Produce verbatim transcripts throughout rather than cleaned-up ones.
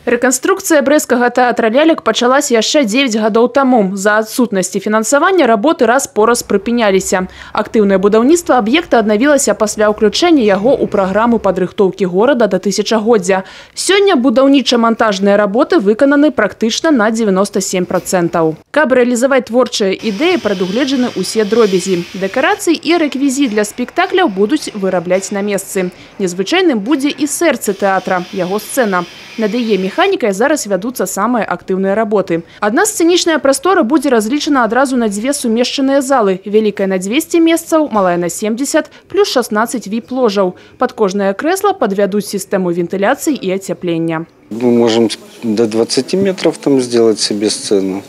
Рэканструкцыя брэсцкага тэатра лялек пачалась яшчэ дзевяць гадоў таму. За адсутнасці фінансавання работы раз-пораз прыпыняліся. Актыўнае будаўніцтва аб'екта аднавілася пасля ўключэння яго ў праграму падрыхтоўкі горада да тысячагоддзя. Сёння будаўніча-мантажныя работы выкананы практычна на дзевяноста сем працэнтаў. Каб рэалізаваць творчыя ідэі, прадугледжаны ўсе дробязі. Дэкарацыі і рэквізіт для спектакляў будуць вырабляць на месцы. Незвычайным будзе і сэрца тэатра, яго сцэна. Над яе механікай зараз вядуцца самыя актыўныя работы. Адна сцэнічная прастора будзе разлічана адразу на дзве сумешчаныя залы. Вялікая на дзвесце месцаў, малая на семдзесят, плюс шаснаццаць віп-ложаў. Пад кожнае крэсла падвядуць сістэму вентыляцыі і ацяплення. Мы можем до двадцати метров там сделать себе сцену,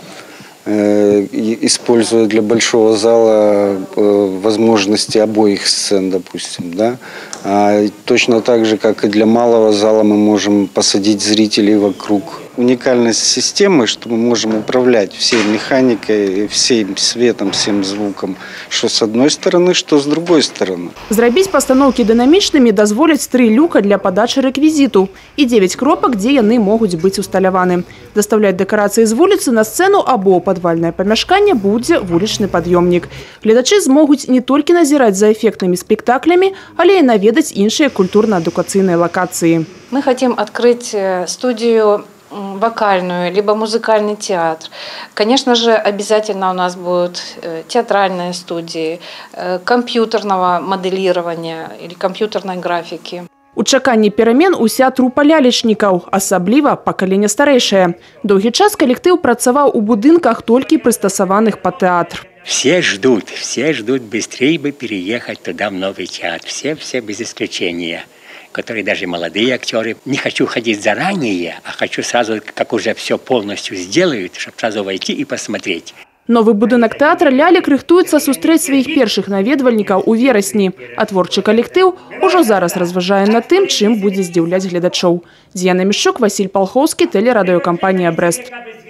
используя для большого зала возможности обоих сцен, допустим, да. А точно так же, как и для малого зала, мы можем посадить зрителей вокруг. Уникальность системы, что мы можем управлять всей механикой, всем светом, всем звуком, что с одной стороны, что с другой стороны. Зрабіць пастаноўкі дынамічнымі дазволяць тры люка для падачы рэквізіту і дзевяць кропак, дзе яны могуць быць усталяваны. Дастаўляць дэкарацыі з вуліцы на сцэну або падвальнае памяшканне будзе вулічны пад'ёмнік. Гледачы змогуць не толькі назіраць за эффектнымі спектаклямі, але і наведаць іншыя культурна-адукацыйныя локации. Мы хотим открыть студию вокальную, либо музыкальный театр. Конечно же, обязательно у нас будут театральные студии, компьютерного моделирования или компьютерной графики. У чаканні перамен уся трупа лялечнікаў, асабліва пакаленне старэйшае. Доўгі час калектыў працаваў у будынках толькі прыстасаваных пад тэатр. Все ждут, все ждут быстрее бы переехать туда, в новый театр. Все, все без исключения. Которые даже молодые актеры. Не хочу ходить заранее, а хочу сразу, как уже все полностью сделают, чтобы сразу войти и посмотреть. Новый будынак тэатра лялек рыхтуецца сустрэць сваіх першых наведвальнікаў у верасні. А творчы калектыў ужо зараз разважае над тым, чым будзе здзіўляць гледачоў. Дзіяна Мішчук, Васіль Палхоўскі, тэлерадыёкампанія «Брэст».